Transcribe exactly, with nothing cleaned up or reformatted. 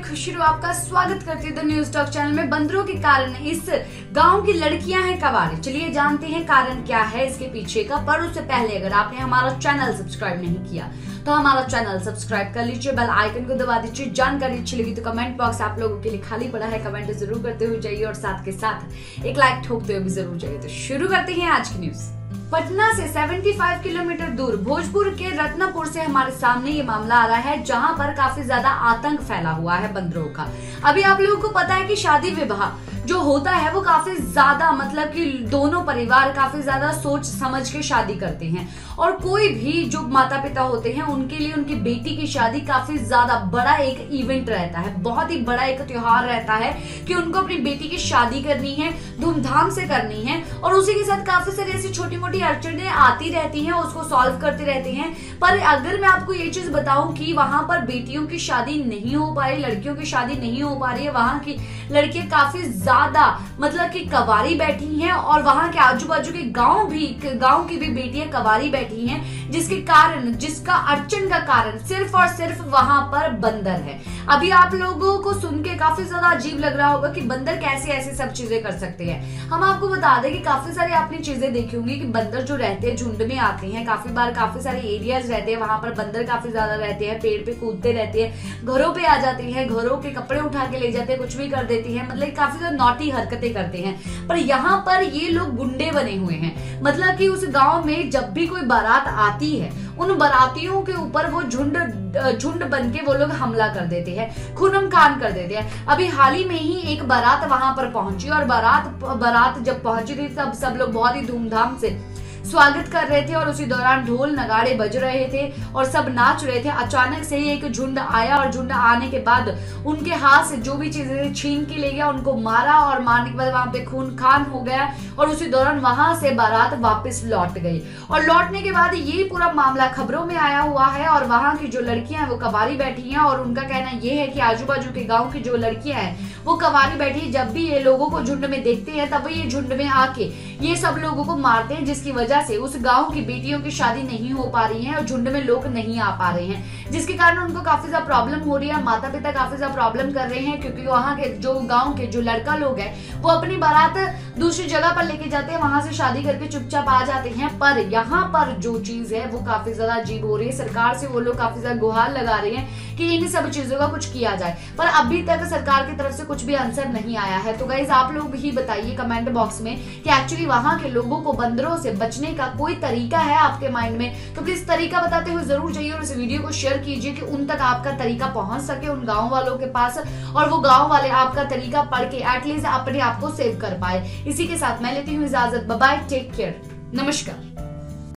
खुशरू आपका स्वागत करती हूँ द न्यूज टॉक चैनल में। बंदरों के कारण इस गांव की लड़कियां हैं कवारी। चलिए जानते हैं कारण क्या है इसके पीछे का। पर उससे पहले अगर आपने हमारा चैनल सब्सक्राइब नहीं किया तो हमारा चैनल सब्सक्राइब कर लीजिए, बेल आइकन को दबा दीजिए। जानकारी अच्छी लगी तो कमेंट बॉक्स आप लोगों के लिए खाली पड़ा है, कमेंट जरूर करते हुए जाइए और साथ के साथ एक लाइक ठोकते हुए भी जरूर जाइए। तो शुरू करते हैं आज की न्यूज। पटना से पचहत्तर किलोमीटर दूर भोजपुर के रत्नपुर से हमारे सामने ये मामला आ रहा है, जहां पर काफी ज्यादा आतंक फैला हुआ है बंदरों का। अभी आप लोगों को पता है कि शादी विवाह जो होता है वो काफी ज्यादा मतलब कि दोनों परिवार काफी ज्यादा सोच समझ के शादी करते हैं, और कोई भी जो माता पिता होते हैं उनके लिए उनकी बेटी की शादी काफी ज्यादा बड़ा एक इवेंट रहता है, बहुत ही बड़ा एक त्योहार रहता है कि उनको अपनी बेटी की शादी करनी है, धूमधाम से करनी है। और उसी के साथ काफी सारी ऐसी छोटी मोटी अड़चनें आती रहती हैं, उसको सॉल्व करते रहते हैं। पर अगर मैं आपको ये चीज बताऊं कि वहां पर बेटियों की शादी नहीं हो पा रही, लड़कियों की शादी नहीं हो पा रही है, वहां की लड़कियां काफी ज्यादा मतलब कि कवारी बैठी हैं, और वहां के आजू बाजू के गांव भी गांव की भी बेटियां कवारी बैठी हैं, जिसके कारण जिसका अड़चन का कारण सिर्फ और सिर्फ वहां पर बंदर है। अभी आप लोगों को सुन के काफी ज्यादा अजीब लग रहा होगा कि बंदर कैसे ऐसी सब चीजें कर सकते हैं। हम आपको बता दें कि काफी सारी आपने चीजें देखी होंगी कि बंदर जो रहते हैं झुंड में आते हैं, काफी बार काफी सारे एरियाज रहते हैं वहां पर बंदर काफी ज्यादा रहते हैं, पेड़ पे कूदते रहते हैं, घरों पे आ जाते हैं, घरों के कपड़े उठा के ले जाते हैं, कुछ भी कर देती है, मतलब काफी ज्यादा नॉटी हरकतें करते हैं। पर यहाँ पर ये लोग गुंडे बने हुए हैं, मतलब कि उस गांव में जब भी कोई बारात आती है उन बारातियों के ऊपर वो झुंड झुंड बन के वो लोग हमला कर देते हैं, खूनम खान कर देते हैं। अभी हाल ही में ही एक बारात वहां पर पहुंची, और बारात बारात जब पहुंची थी तब सब लोग बहुत ही धूमधाम से स्वागत कर रहे थे, और उसी दौरान ढोल नगाड़े बज रहे थे और सब नाच रहे थे। अचानक से ही एक झुंड आया, और झुंड आने के बाद उनके हाथ से जो भी चीजें छीन के ले गया, उनको मारा, और मारने के बाद वहां पे खून खान हो गया, और उसी दौरान वहां से बारात वापस लौट गई। और लौटने के बाद ये पूरा मामला खबरों में आया हुआ है, और वहां की जो लड़कियां हैं वो कवारी बैठी हैं, और उनका कहना ये है कि आजू बाजू के गाँव की जो लड़कियां हैं वो कवारी बैठी, जब भी ये लोगों को झुंड में देखते हैं तब ये झुंड में आके ये सब लोगों को मारते हैं, जिसकी वजह से उस गांव की बेटियों की शादी नहीं हो पा रही है और झुंड में लोग नहीं आ पा रहे हैं, जिसके कारण उनको काफी ज्यादा प्रॉब्लम हो रही है। माता पिता काफी ज्यादा प्रॉब्लम कर रहे हैं, क्योंकि वहां के जो गांव के जो लड़का लोग हैं वो अपनी बारात दूसरी जगह पर लेके जाते हैं, वहां से शादी करके चुपचाप आ जाते हैं। पर यहाँ पर जो चीज है वो काफी ज्यादा अजीब हो रही है। सरकार से वो लोग काफी ज्यादा गुहार लगा रहे हैं कि इन सब चीजों का कुछ किया जाए, पर अभी तक सरकार की तरफ से कुछ भी आंसर नहीं आया है। तो गाइस आप लोग ही बताइए कमेंट बॉक्स में कि एक्चुअली वहां के लोगों को बंदरों से बचने का कोई तरीका है आपके माइंड में, तो प्लीज तरीका बताते हुए जरूर जाइए और इस वीडियो को शेयर कीजिए कि उन तक आपका तरीका पहुंच सके, उन गांव वालों के पास, और वो गांव वाले आपका तरीका पढ़ के एटलीस्ट अपने आप को सेव कर पाए। इसी के साथ मैं लेती हूँ इजाजत। बाय बाय, टेक केयर, नमस्कार।